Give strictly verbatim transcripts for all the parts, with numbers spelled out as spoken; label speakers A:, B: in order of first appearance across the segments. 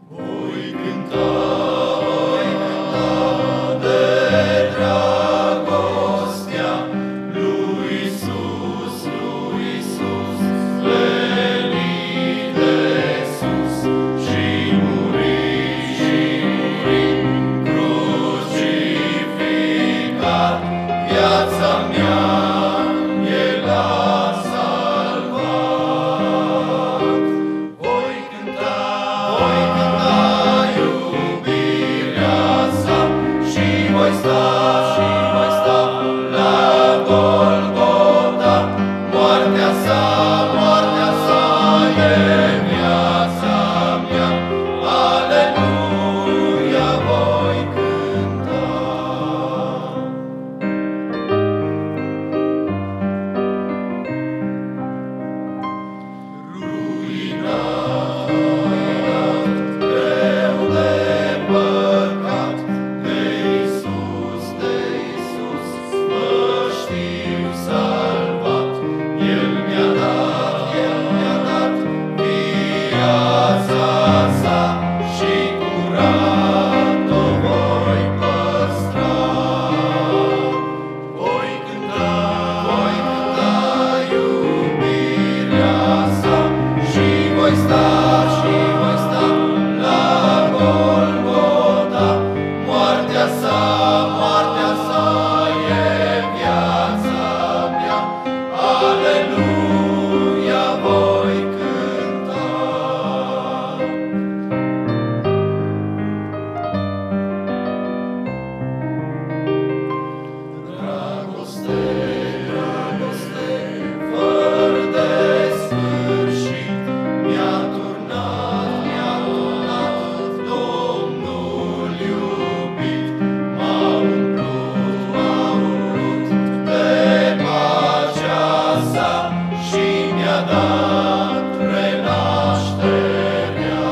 A: Voi cânta, voi cânta de dragostea lui Iisus, lui Iisus, venit de sus și muri, și muri, crucificat, viața mea El a salvat. Voi cânta, voi cânta iubirea sa și voi sta, și voi sta la Golgota. Moartea sa, moartea sa e viața mea. Aleluia, voi cânta. Ruinat, ruinat, greu de păcat, de Iisus, de Iisus, mă știu salvat. El mi-a dat, El mi-a dat viața sa și curat o voi păstra. Voi cânta, voi cânta iubirea sa și voi sta, și voi sta la Golgota. Moartea sa, moartea sa e viața mea. Aleluia, voi cânta. Dragoste, dragoste, fără de sfârșit, mi-a turnat, mi-a turnat Domnul iubit. M-a umplut, m-a umplut de pacea sa și mi-a dat renașterea.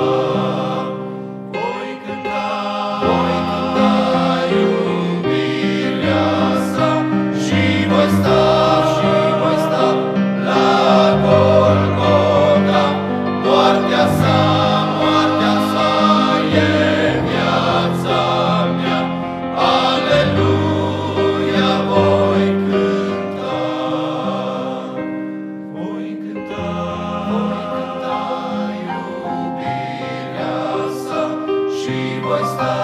A: Voi cânta, voi cânta iubirea sa și voi sta, și voi sta la Golgota. Moartea sa, moartea sa e viața mea. Aleluia, voi cânta. Voi cânta, voi cânta iubirea sa și voi sta